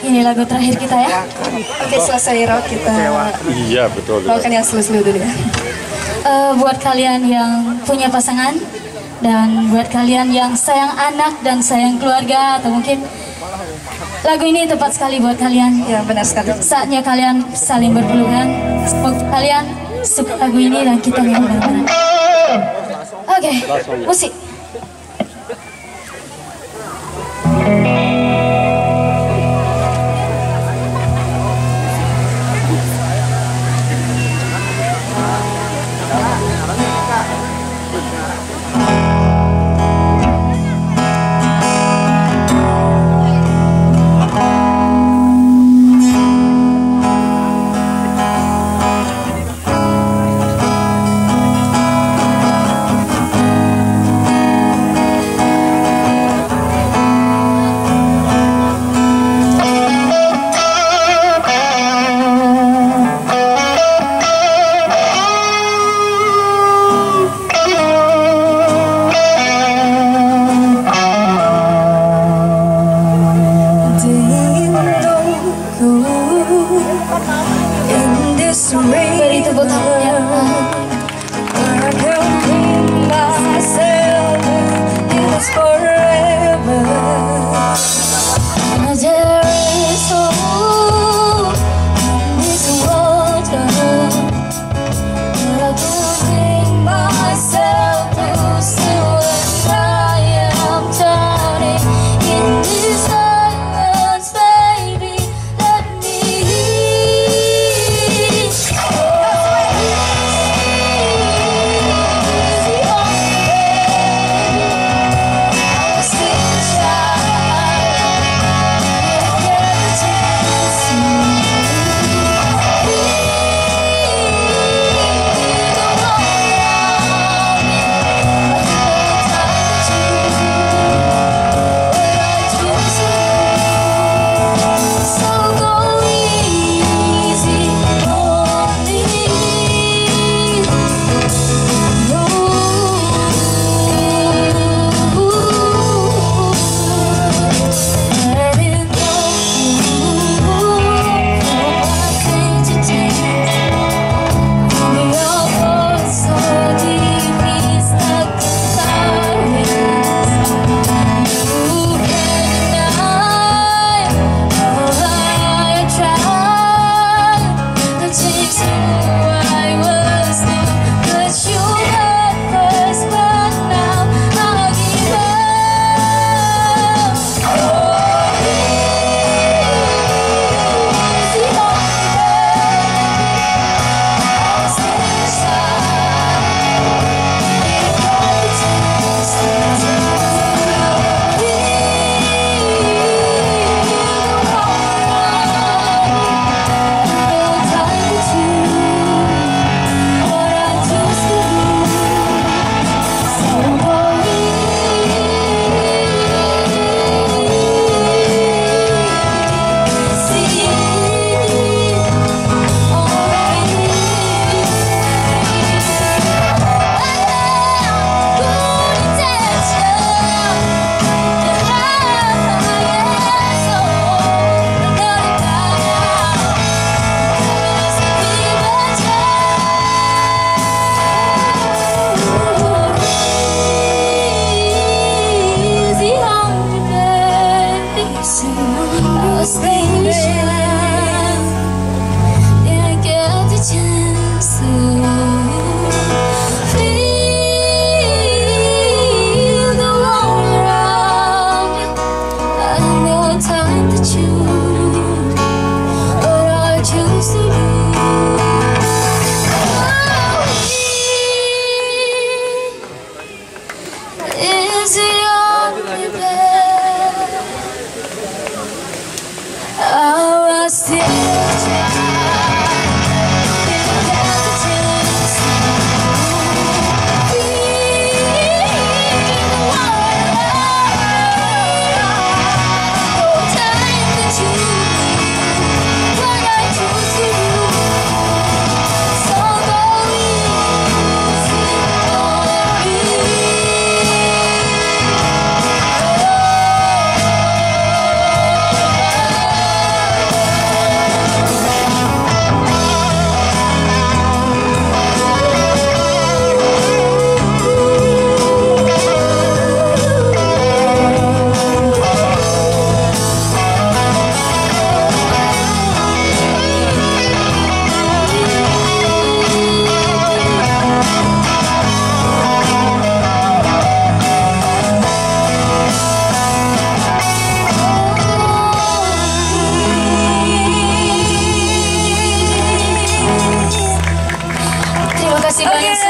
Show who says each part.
Speaker 1: Ini lagu terakhir kita ya.
Speaker 2: Oke, selesai rock kita.
Speaker 3: Iya betul.
Speaker 2: Bawakan yang slow-slow dulu ya.
Speaker 1: Buat kalian yang punya pasangan dan buat kalian yang sayang anak dan sayang keluarga, atau mungkin lagu ini tepat sekali buat kalian.
Speaker 2: Ya, benar sekali.
Speaker 1: Saatnya kalian saling berpelukan. Semoga kalian suka lagu ini dan kita nyanyi bareng-bareng. Oke, musik. Beri tepuk tangannya. kasih banyak sekali.